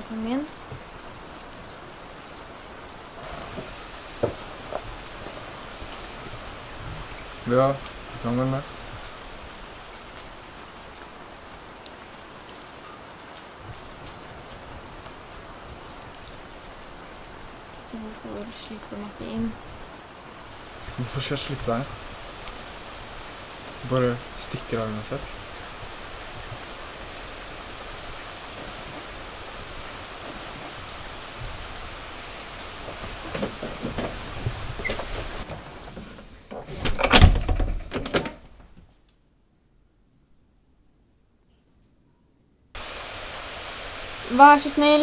telefonen min. Ja, kan vel det. Hvorfor slipper du meg ikke inn? Hvorfor skal jeg slippe deg? Bare stikker av uansett. Vær så snill.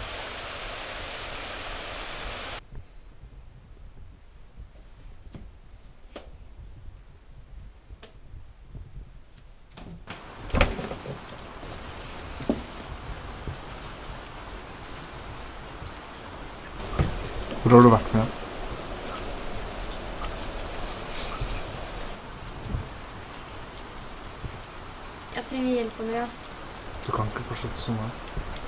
Hvor har du vært med? Jeg trenger hjelp, Andreas. Du kan ikke fortsette sånn her.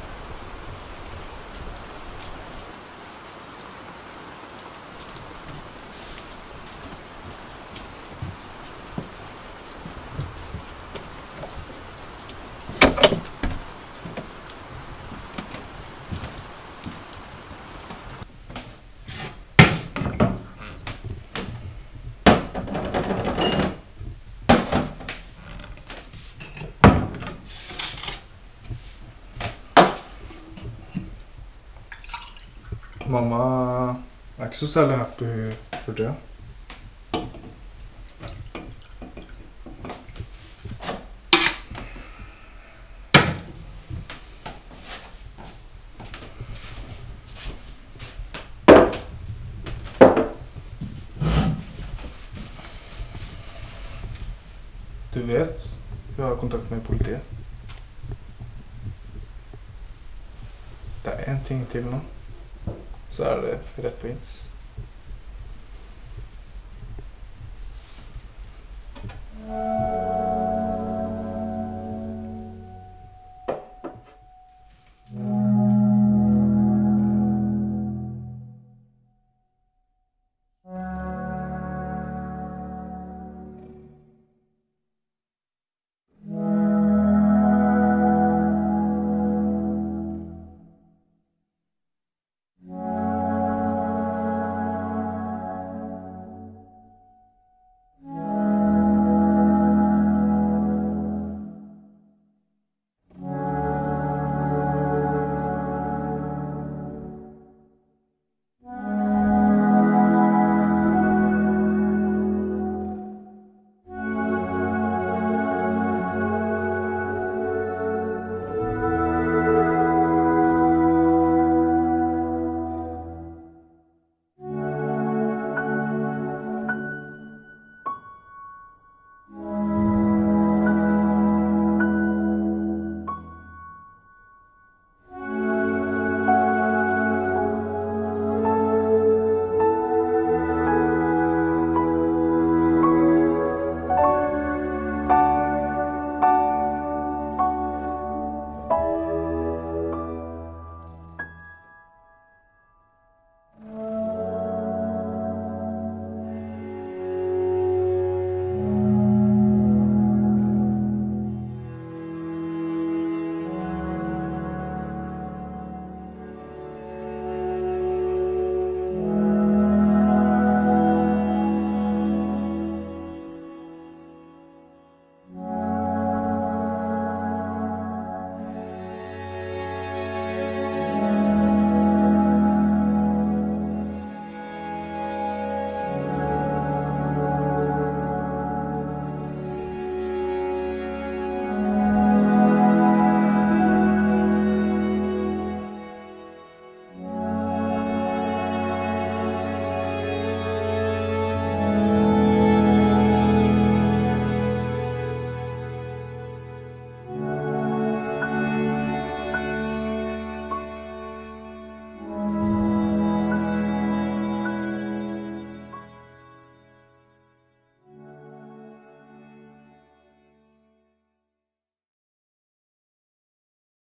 Mamma er ikke så særlig happy for det. Du vet, vi har kontakt med politiet. Det er en ting til nå. Så er det rett på ins.